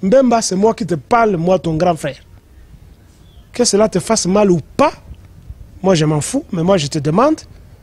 Mbemba, c'est moi qui te parle, moi ton grand frère. Que cela te fasse mal ou pas, moi je m'en fous, mais moi je te demande,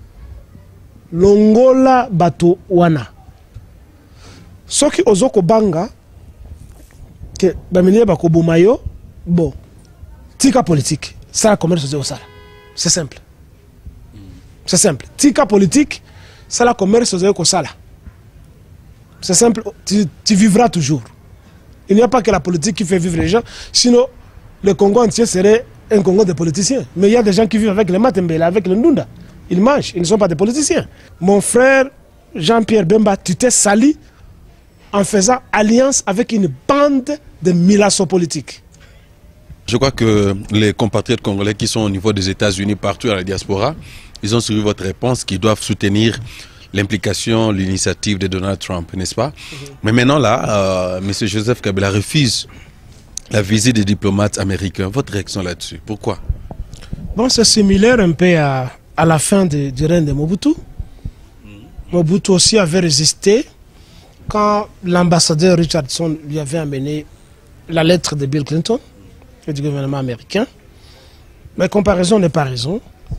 Longola bato wana. Soki ozoko banga, que bamenye bako bumayo, bon, tika politique, ça la commerce au sala. C'est simple. C'est simple. Tika politique, ça la commerce au sala. C'est simple, tu vivras toujours. Il n'y a pas que la politique qui fait vivre les gens, sinon le Congo entier serait un Congo de politiciens. Mais il y a des gens qui vivent avec les Matembele, avec le Ndunda. Ils mangent, ils ne sont pas des politiciens. Mon frère Jean-Pierre Bemba, tu t'es sali en faisant alliance avec une bande de milasso politiques. Je crois que les compatriotes congolais qui sont au niveau des États-Unis, partout à la diaspora, ils ont suivi votre réponse, qu'ils doivent soutenir l'implication, l'initiative de Donald Trump, n'est-ce pas? Mais maintenant là, M. Joseph Kabila refuse la visite des diplomates américains. Votre réaction là-dessus? Pourquoi? Bon, c'est similaire un peu à la fin du règne de Mobutu. Mobutu aussi avait résisté quand l'ambassadeur Richardson lui avait amené la lettre de Bill Clinton et du gouvernement américain. Mais comparaison n'est pas raison.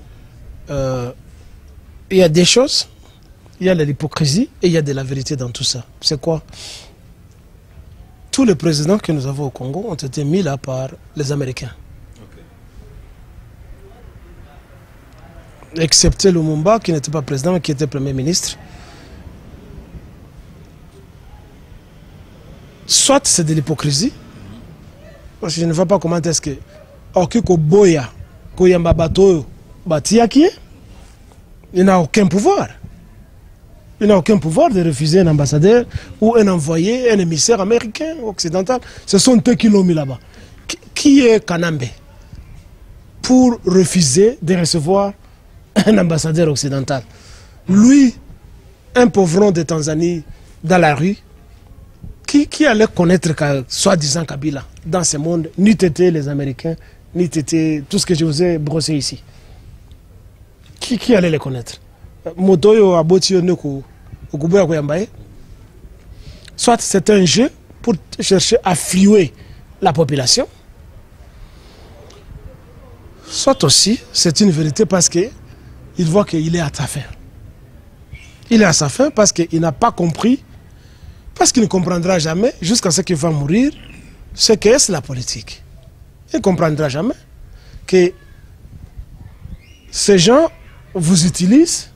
Il y a des choses, il y a de l'hypocrisie et il y a de la vérité dans tout ça. C'est quoi? Tous les présidents que nous avons au Congo ont été mis là par les Américains. Excepté Lumumba, qui n'était pas président, mais qui était Premier ministre. Soit c'est de l'hypocrisie, parce que je ne vois pas comment est-ce que Okiko Boya, Koyamba Bato, Batiaki, il n'a aucun pouvoir. Il n'a aucun pouvoir de refuser un ambassadeur ou un envoyé, un émissaire américain, occidental. Ce sont eux qui l'ont mis là-bas. Qui est Kanambe pour refuser de recevoir un ambassadeur occidental? Lui, un pauvron de Tanzanie dans la rue, qui allait connaître soi-disant Kabila dans ce monde, ni été les Américains, ni été tout ce que je vous ai brossé ici? Qui allait les connaître? Motoyo Abotio Neko Okuboya Koyambaye. Soit c'est un jeu pour chercher à flouer la population, soit aussi c'est une vérité parce qu'il voit qu'il est à sa fin. Il est à sa fin parce qu'il n'a pas compris, parce qu'il ne comprendra jamais, jusqu'à ce qu'il va mourir, ce qu'est la politique. Il ne comprendra jamais que ces gens vous utilisent,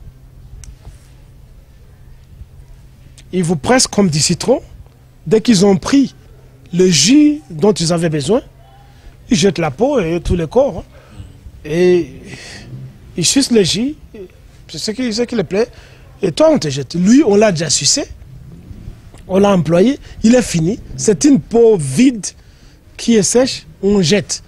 ils vous pressent comme du citron. Dès qu'ils ont pris le jus dont ils avaient besoin, ils jettent la peau et tout le corps. Et ils sucent le jus, c'est ce qui leur plaît. Et toi, on te jette. Lui, on l'a déjà sucé, on l'a employé, il est fini. C'est une peau vide qui est sèche, on jette.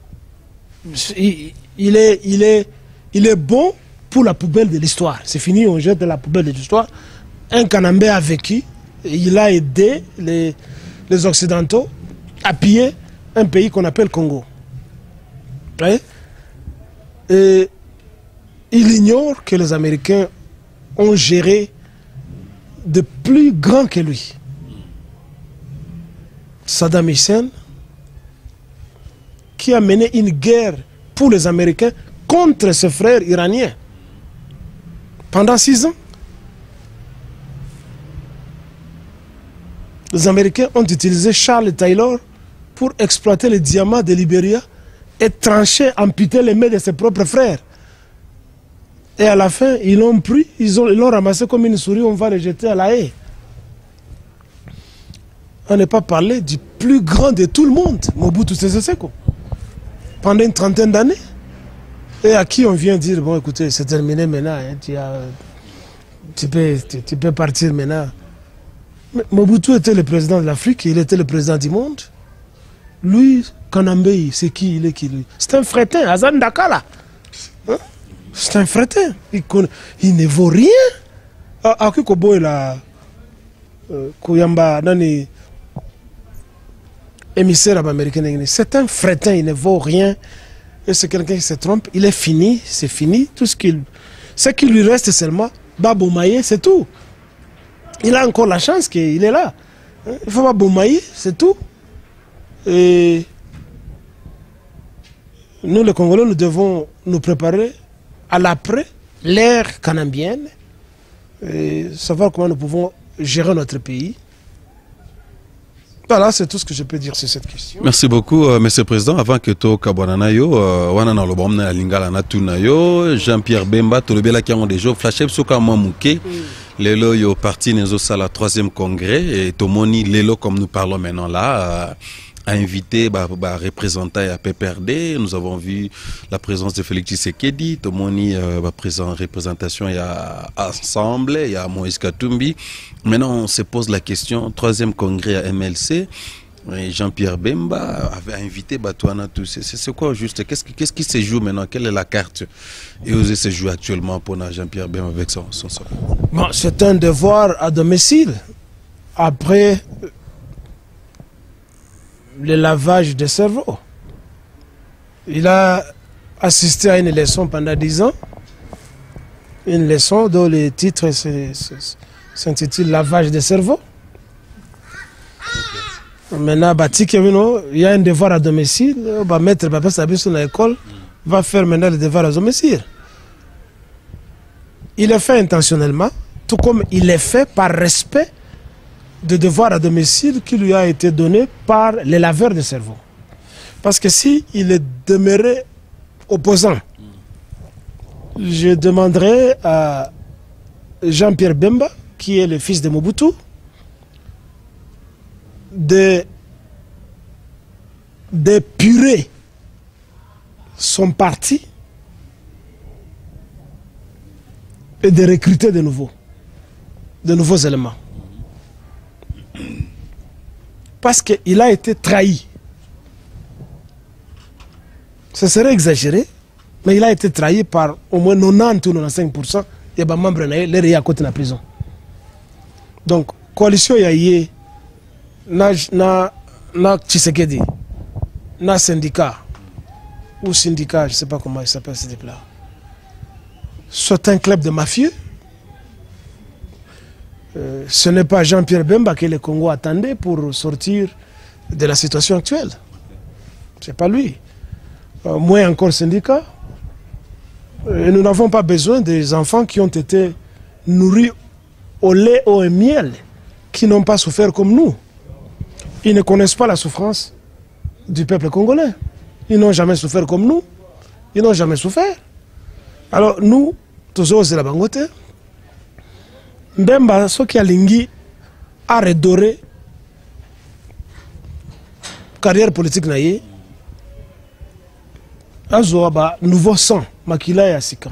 Il est bon pour la poubelle de l'histoire. C'est fini, on jette la poubelle de l'histoire. Un Kanambé a vécu, il a aidé les Occidentaux à piller un pays qu'on appelle Congo. Ouais? Et il ignore que les Américains ont géré de plus grands que lui. Saddam Hussein, qui a mené une guerre pour les Américains contre ses frères iraniens pendant 6 ans. Les Américains ont utilisé Charles Taylor pour exploiter les diamants de Libéria et trancher, amputer les mains de ses propres frères. Et à la fin, ils l'ont pris, ils l'ont ramassé comme une souris, on va le jeter à la haie. On n'est pas parlé du plus grand de tout le monde, Mobutu Sese Seko, pendant une trentaine d'années. Et à qui on vient dire, bon écoutez, c'est terminé maintenant, hein, tu peux partir maintenant. Mais Mobutu était le président de l'Afrique, il était le président du monde. Lui, Kanambei, c'est qui? Il est qui lui? C'est un fretin, Azan Dakala. Hein? C'est un fretin. Il ne vaut rien. Akikobo la Kouyamba, nani émissaire américain. C'est un fretin, il ne vaut rien. Et c'est quelqu'un qui se trompe. Il est fini, c'est fini. Tout ce qui lui reste seulement, Baboumaye, c'est tout. Il a encore la chance qu'il est là. Il faut pas Baboumaye, c'est tout. Et nous, les Congolais, nous devons nous préparer à l'après, l'ère canambienne, et savoir comment nous pouvons gérer notre pays. Voilà, c'est tout ce que je peux dire sur cette question. Merci beaucoup, Monsieur le Président. Avant que to kabwananayo, wanana lobomna lingala na tunayo, Jean-Pierre Bemba, tolobela qui ont déjà flashé soka mamouké. Lelo yo parti nezo sala 3e congrès et tomoni lelo comme nous parlons maintenant là. A invité représentant à PPRD. Nous avons vu la présence de Félix Tshisekedi, Tomoni représentation il y a Ensemble, il y a Moïse Katumbi. Maintenant on se pose la question, 3e congrès à MLC, Jean-Pierre Bemba avait invité Batouana tous. C'est quoi juste? Qu'est-ce qui se joue maintenant? Quelle est la carte et où se joue actuellement pour Jean-Pierre Bemba avec son sort? Bon, c'est un devoir à domicile. Après le lavage de cerveau. Il a assisté à une leçon pendant 10 ans. Une leçon dont le titre s'intitule Lavage de cerveau. Maintenant, il y a un devoir à domicile. On va mettre papa Sabi sur l'école. Va faire maintenant le devoir à domicile. Il est fait intentionnellement, tout comme il est fait par respect de devoir à domicile qui lui a été donné par les laveurs de cerveau. Parce que si il est demeuré opposant, je demanderai à Jean-Pierre Bemba, qui est le fils de Mobutu, d'épurer son parti et de recruter de nouveaux éléments. Parce qu'il a été trahi. Ce serait exagéré, mais il a été trahi par au moins 90 ou 95% des membres de à côté de la prison. Donc, coalition yaye, na Tshisekedi, na syndicat, ou syndicat, je ne sais pas comment il s'appelle ce type-là, soit un club de mafieux. Ce n'est pas Jean-Pierre Bemba que le Congo attendait pour sortir de la situation actuelle. Ce n'est pas lui. Moins encore syndicat. Et nous n'avons pas besoin des enfants qui ont été nourris au lait, au miel, qui n'ont pas souffert comme nous. Ils ne connaissent pas la souffrance du peuple congolais. Ils n'ont jamais souffert comme nous. Ils n'ont jamais souffert. Alors nous, tous osé la bangote, Bemba, ce qui a lingi, a redoré carrière politique naïe, a nouveau sang, makila et asika.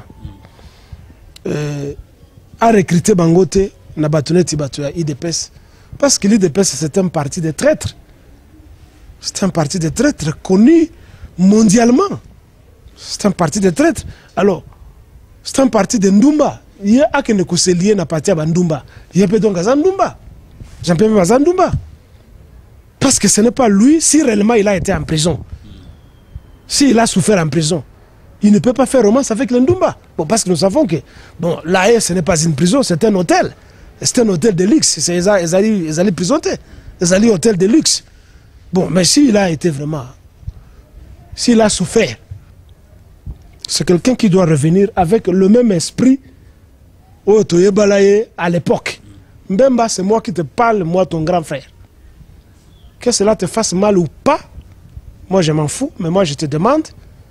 A recruté Bangote, na batoné Tibatoya, IDPS, parce que l'IDPS c'est un parti de traîtres. C'est un parti de traîtres connu mondialement. C'est un parti de traîtres. Alors, c'est un parti de Ndumba. Il y a un qui lié à partir de Ndumba. Il y a donc Ndumba. Jean-Pierre Ndumba. Parce que ce n'est pas lui, si réellement il a été en prison. S'il a souffert en prison, il ne peut pas faire romance avec le Ndumba. Bon, parce que nous savons que bon, l'AE, ce n'est pas une prison, c'est un hôtel. C'est un hôtel de luxe. Ils allaient prisonner. Ils allaient hôtel de luxe. Bon, mais s'il a été vraiment... S'il a souffert, c'est quelqu'un qui doit revenir avec le même esprit à l'époque. Mbemba, c'est moi qui te parle, moi ton grand frère. Que cela te fasse mal ou pas, moi je m'en fous, mais moi je te demande,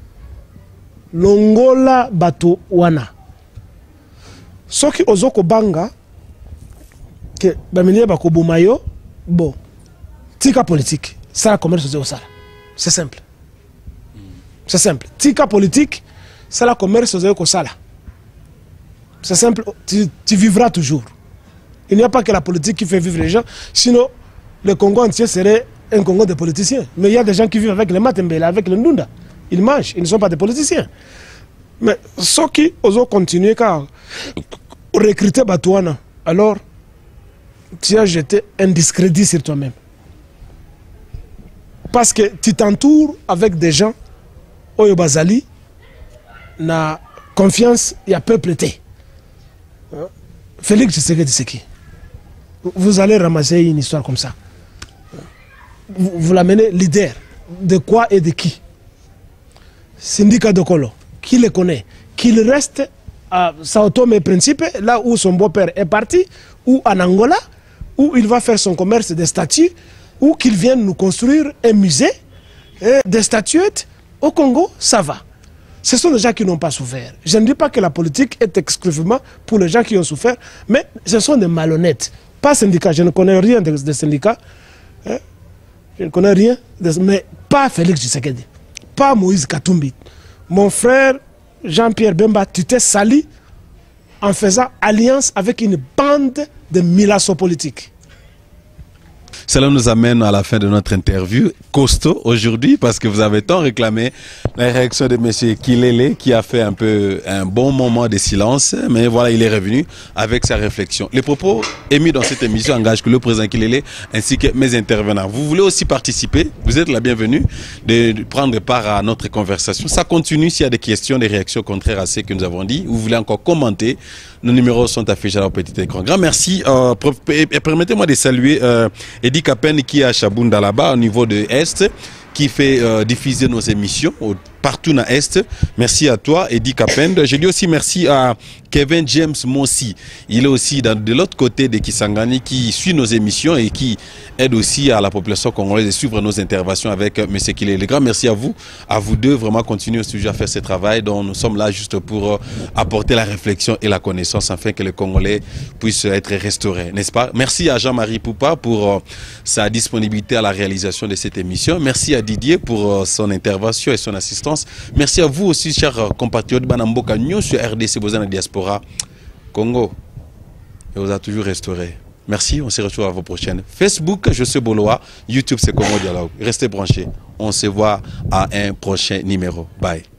Longola Bato Wana. Ce qui ozoko banga, que Bamilie Bakobumayo, bon, tika politique, ça la commerce au Sala. C'est simple. C'est simple. Tika politique, ça la commerce au Sala. C'est simple, tu vivras toujours. Il n'y a pas que la politique qui fait vivre les gens, sinon le Congo entier serait un Congo de politiciens. Mais il y a des gens qui vivent avec le Matembele, avec le Ndunda. Ils mangent, ils ne sont pas des politiciens. Mais ceux qui osent continuer à recruter Batouana, alors tu as jeté un discrédit sur toi-même. Parce que tu t'entoures avec des gens, Oyo Bazali, na confiance, il y a peupleté. Félix Tshisekedi, c'est qui? Vous allez ramasser une histoire comme ça. vous l'amenez leader. De quoi et de qui? Syndicat de Kolo, qui le connaît? Qu'il reste à Sao Tome et Principe, là où son beau-père est parti, ou en Angola, où il va faire son commerce de statues, ou qu'il vienne nous construire un musée, des statuettes. Au Congo, ça va. Ce sont des gens qui n'ont pas souffert. Je ne dis pas que la politique est exclusivement pour les gens qui ont souffert, mais ce sont des malhonnêtes. Pas syndicats, je ne connais rien des syndicats. Je ne connais rien, mais pas Félix Tshisekedi, pas Moïse Katumbi. Mon frère Jean-Pierre Bemba, tu t'es sali en faisant alliance avec une bande de milasso politiques. Cela nous amène à la fin de notre interview costaud aujourd'hui parce que vous avez tant réclamé la réaction de M. Kilele qui a fait un bon moment de silence, mais voilà, il est revenu avec sa réflexion. Les propos émis dans cette émission engagent que le président Kilele ainsi que mes intervenants. Vous voulez aussi participer, vous êtes la bienvenue de prendre part à notre conversation. Ça continue s'il y a des questions, des réactions contraires à ce que nous avons dit. Vous voulez encore commenter, nos numéros sont affichés à la petit écran. Grand merci. Permettez-moi de saluer Eddie Kapen qui est à Chabunda là-bas au niveau de Est, qui fait diffuser nos émissions partout dans l'Est. Merci à toi, Eddie Kapend. Je dis aussi merci à Kevin James Mossi. Il est aussi de l'autre côté de Kisangani qui suit nos émissions et qui aide aussi à la population congolaise de suivre nos interventions avec M. Kilele. Grand merci à vous deux. Vraiment continuer au sujet à faire ce travail dont nous sommes là juste pour apporter la réflexion et la connaissance afin que les Congolais puissent être restaurés, n'est-ce pas? Merci à Jean-Marie Poupa pour sa disponibilité à la réalisation de cette émission. Merci à Didier pour son intervention et son assistance. Merci à vous aussi, chers compatriotes Banamboka News sur RDC Bozana Diaspora Congo. Et vous a toujours restauré. Merci, on se retrouve à vos prochaines. Facebook, je suis Boloa. YouTube, c'est Congo Dialogue. Restez branchés. On se voit à un prochain numéro. Bye.